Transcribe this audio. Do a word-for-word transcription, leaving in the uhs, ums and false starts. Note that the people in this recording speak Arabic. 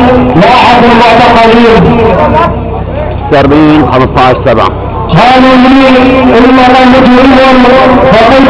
لاحق المعتقلين سربين خمسة عشر سبعة قالوا لي إننا مجرمون فقلت